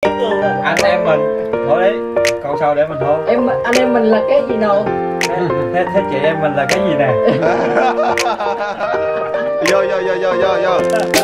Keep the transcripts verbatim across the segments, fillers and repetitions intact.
Anh em mình thôi đấy, câu sau để mình thôi. Em anh em mình là cái gì nào? Thế, thế chị em mình là cái gì nè? Vô vô vô vô vô vô.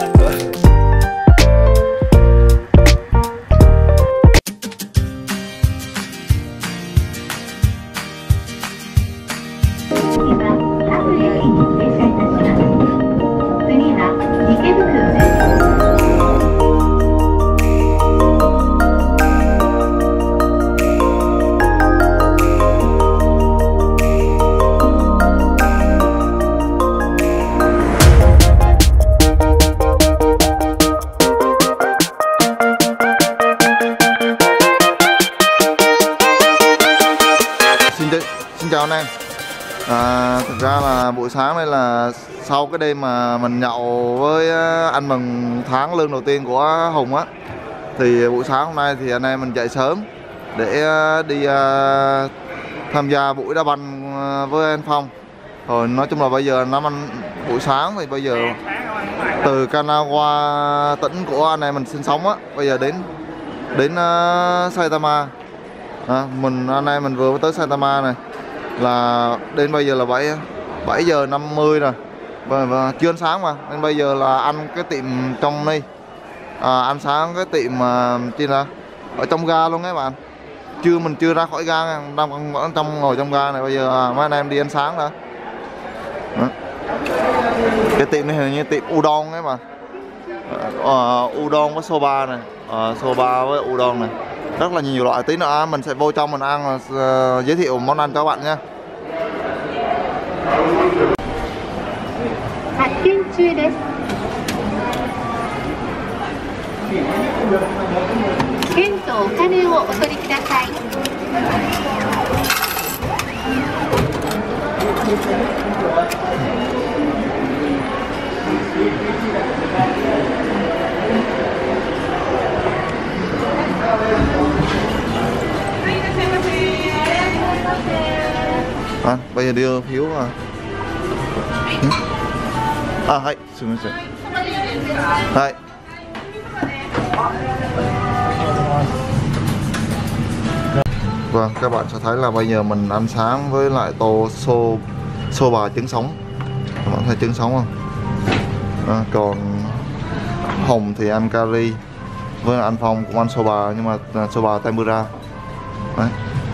Xin chào anh em. À, thực ra là buổi sáng đây là sau cái đêm mà mình nhậu với anh mừng tháng lương đầu tiên của Hùng á, thì buổi sáng hôm nay thì anh em mình dậy sớm để đi uh, tham gia buổi đá banh với anh Phong. Rồi nói chung là bây giờ năm anh buổi sáng thì bây giờ từ Kanagawa, tỉnh của anh em mình sinh sống á, bây giờ đến đến uh, Saitama. À, mình anh em mình vừa tới Saitama này, là đến bây giờ là bảy bảy giờ năm mươi rồi và, và chưa ăn sáng mà, nên bây giờ là ăn cái tiệm trong đây, à, ăn sáng cái tiệm mà chi là ở trong ga luôn các bạn, chưa mình chưa ra khỏi ga, đang ở trong ngồi trong ga này. Bây giờ à, mấy anh em đi ăn sáng đó. Đó. Cái tiệm này hình như tiệm udon ấy mà, à, udon với soba này, à, soba với udon này, rất là nhiều loại. Tí nữa mình sẽ vô trong mình ăn, uh, giới thiệu món ăn cho các bạn nha. À, bây giờ đưa phiếu à. À, hay, xin lỗi. Hay. Vâng, các bạn sẽ thấy là bây giờ mình ăn sáng với lại tô xô soba trứng sống. Các bạn thấy trứng sống không? À, còn Hồng thì ăn curry, với anh Phong cũng ăn soba nhưng mà soba tempura. Đấy.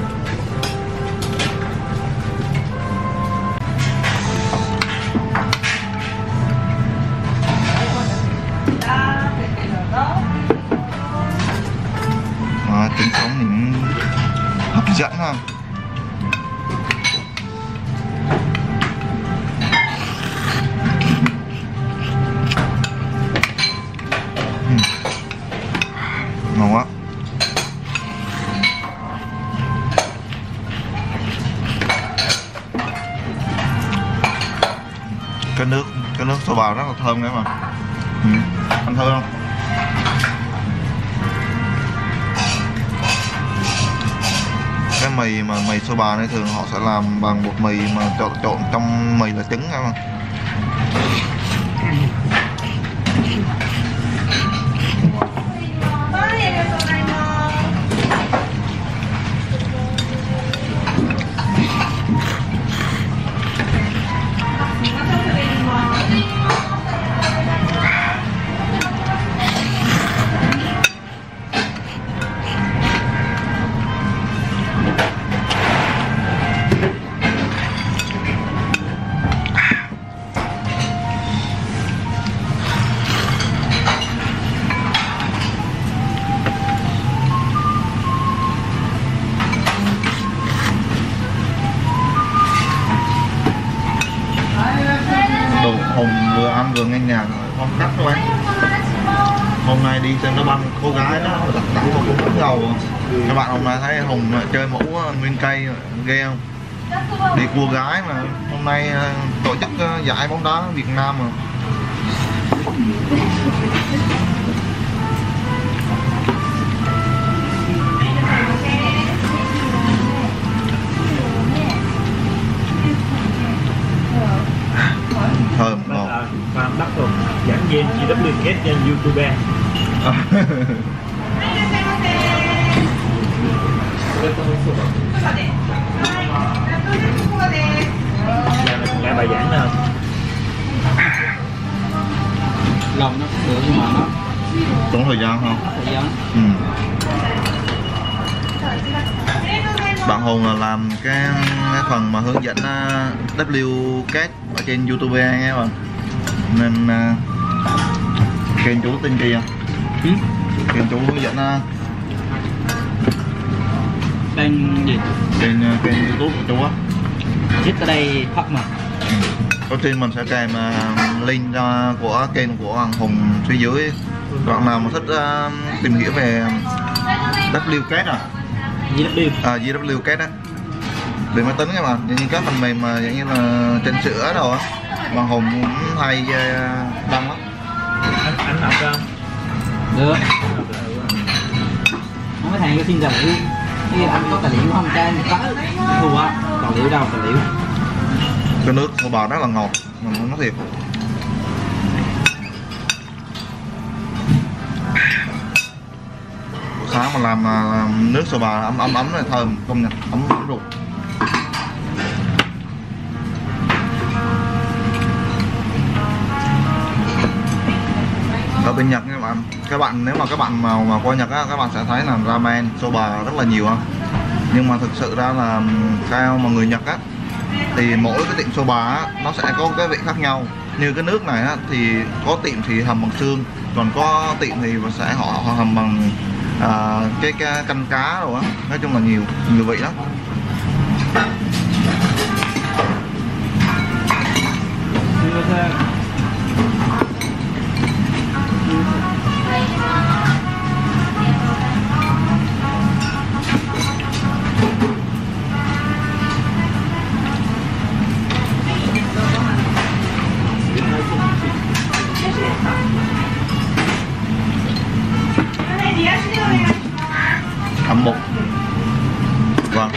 À, trứng sống thì hấp dẫn ha. Ừ. Ngon quá. Cái nước cái nước soba rất là thơm đấy mà. Ừ. Anh thơm không? Cái mì mà mì soba này thường họ sẽ làm bằng bột mì mà trộn trộn trong mì là trứng các bạn. Hùng vừa ăn vừa nghe nhạc không cắt thôi. Hôm nay đi xem đá banh cô gái đó đặt tặng không cũng rất giàu. Các bạn hôm nay thấy Hùng chơi mũ nguyên cây ghê không? Đi cua gái mà hôm nay tổ chức giải bóng đá Việt Nam mà. Thơm ngon. Fan đắt rồi, giảng viên chỉ W kết trên YouTube. Nghe bài giảng nè. Lòng nó cũng được nhưng mà nó tốn thời gian không? thời gian. Ừ. Bạn Hùng là làm cái, cái phần mà hướng dẫn uh, W Cat ở trên YouTube nghe bạn. Nên uh, kênh chú tên gì không? Ừ? Kênh chú hướng dẫn uh, Kênh gì? kênh uh, kênh YouTube của chú á. Chết ở đây thật mà. Ừ. Ở trên mình sẽ kèm uh, link uh, của kênh của Hoàng Hùng phía dưới. Bạn nào mà thích uh, tìm hiểu về W Cat à? Gì đó đi. À, giê vê Cat á, về máy tính các bạn, như các phần mềm mà giống như là trên sữa đồ á, mà Hùng cũng hay uh, đăng lắm. Anh anh học ra. Được. Không có thằng có xin tài liệu. Thì anh có tài liệu không cho anh có thua á. Tài liệu đâu tài liệu. Cái nước của bà rất là ngọt, mình nói thiệt. Sáng mà làm, làm nước sô bà ấm ấm ấm này thơm không nhỉ, ấm ấm ruột. Ở bên Nhật các bạn, các bạn nếu mà các bạn mà, mà qua Nhật á, các bạn sẽ thấy là ramen, soba rất là nhiều ha. Nhưng mà thực sự ra là cao mà người Nhật á thì mỗi cái tiệm soba á nó sẽ có cái vị khác nhau. Như cái nước này á thì có tiệm thì hầm bằng xương, còn có tiệm thì sẽ họ, họ hầm bằng à, cái, cái canh cá rồi á, nói chung là nhiều nhiều vị lắm. Ẩm bột. Vâng.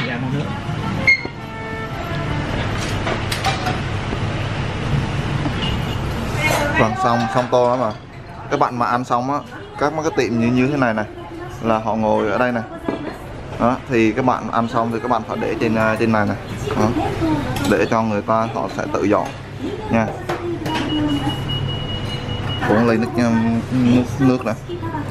Vâng, xong xong tô đó mà. Các bạn mà ăn xong á, các mấy cái tiệm như như thế này này là họ ngồi ở đây này. Đó, thì các bạn ăn xong thì các bạn phải để trên trên này này. Đó. Để cho người ta họ sẽ tự dọn nha. Uống ly nước nước, nước này.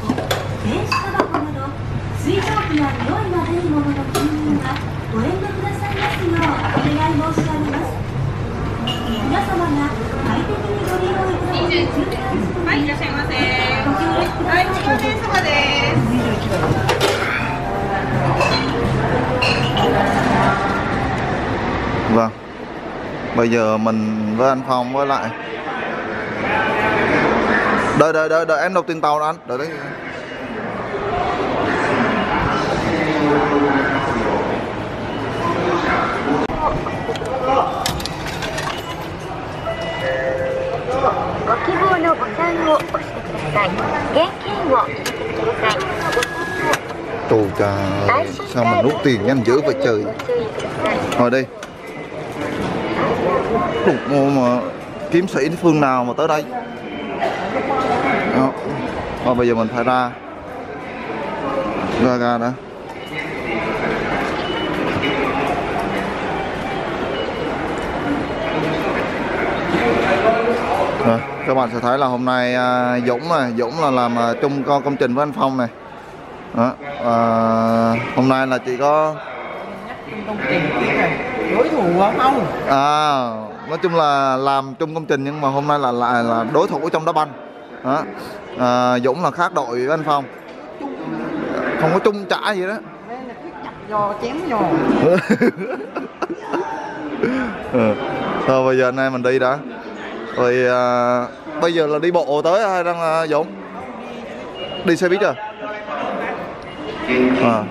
Vâng. Bây giờ mình với anh Phong với lại đợi đợi đợi đợi em đọc tin tàu đó anh, đợi đấy. Tù cha, sao mà rút tiền nhanh dữ vậy trời. Ngồi đi. Ủa mà kiếm sĩ phương nào mà tới đây. Đó. Rồi bây giờ mình phải ra ra ra đã. Rồi, các bạn sẽ thấy là hôm nay uh, Dũng này, Dũng là làm uh, chung con công trình với anh Phong này. Đó, uh, hôm nay là chỉ có công trình đối thủ không? À, nói chung là làm chung công trình nhưng mà hôm nay là lại là, là đối thủ trong đá banh. Đó. À, Dũng là khác đội với anh Phong. Không có chung trả gì đó. Giò chém giò. Ừ. Thôi bây giờ anh em mình đi đã. Rồi à, bây giờ là đi bộ tới hay đang là Dũng? Đi xe buýt rồi. À.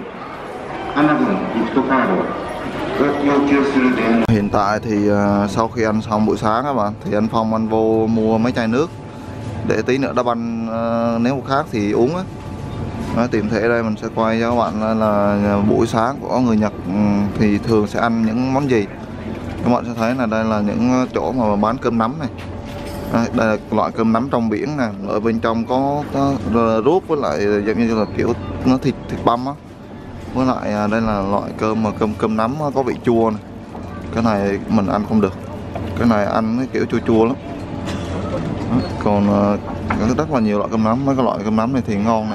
Hiện tại thì uh, sau khi ăn xong buổi sáng các bạn thì anh Phong anh vô mua mấy chai nước để tí nữa đá banh uh, nếu một khác thì uống á. Đó, tiệm thể đây mình sẽ quay cho các bạn là buổi sáng của người Nhật um, thì thường sẽ ăn những món gì. Các bạn sẽ thấy là đây là những chỗ mà bán cơm nắm này. Đây, đây là loại cơm nắm trong biển nè, ở bên trong có, có ruốc với lại giống như là kiểu nó thịt thịt băm á. Với lại à, đây là loại cơm mà cơm cơm nắm có vị chua này. Cái này mình ăn không được, cái này ăn cái kiểu chua chua lắm. Đó, còn uh, rất là nhiều loại cơm nắm, mấy cái loại cơm nắm này thì ngon này.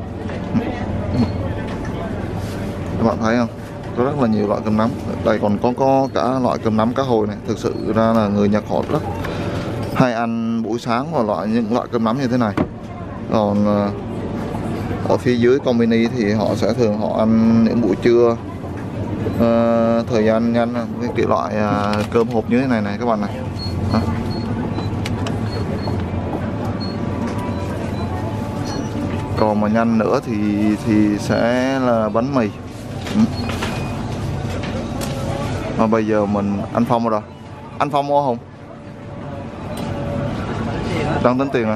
Các bạn thấy không, có rất là nhiều loại cơm nắm. Đây còn có có cả loại cơm nắm cá hồi này. Thực sự ra là người Nhật họ rất hay ăn buổi sáng và loại những loại cơm nắm như thế này. Còn uh, ở phía dưới Konbini thì họ sẽ thường họ ăn những buổi trưa, uh, thời gian nhanh, cái kiểu loại uh, cơm hộp như thế này này các bạn này. Đó. Còn mà nhanh nữa thì thì sẽ là bánh mì. Ừ. Mà bây giờ mình anh Phong rồi, anh Phong mua không? Đang tính tiền à?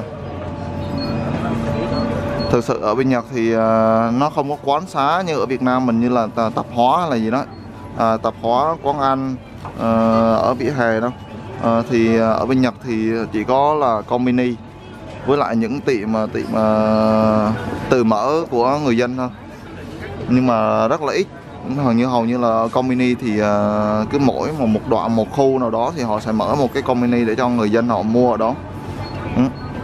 Thực sự ở bên Nhật thì uh, nó không có quán xá như ở Việt Nam mình, như là tạp hóa hay là gì đó, uh, tạp hóa, quán ăn uh, ở vỉa hè đâu. Uh, thì uh, ở bên Nhật thì chỉ có là Konbini với lại những tiệm mà tiệm uh, tự mở của người dân thôi, nhưng mà rất là ít. Hầu như hầu như là Konbini thì uh, cứ mỗi một, một đoạn một khu nào đó thì họ sẽ mở một cái Konbini để cho người dân họ mua ở đó. Ừ.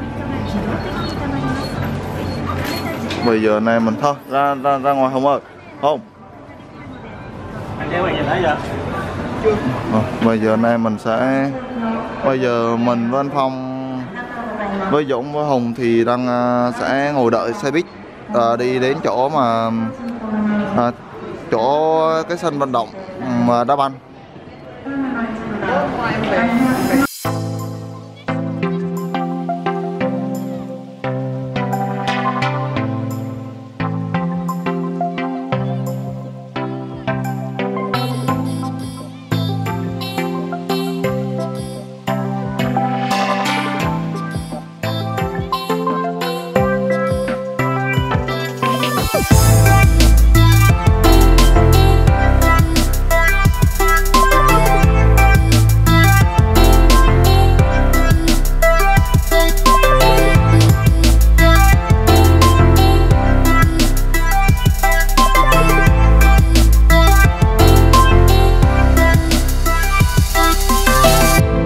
Bây giờ này mình thôi ra ra ra ngoài không ơi, không. Anh kéo bạn nhìn thấy chưa? Chưa. À, bây giờ này mình sẽ bây giờ mình với anh Phong với Dũng với Hùng thì đang uh, sẽ ngồi đợi xe buýt uh, đi đến chỗ mà uh, chỗ cái sân vận động mà đá banh.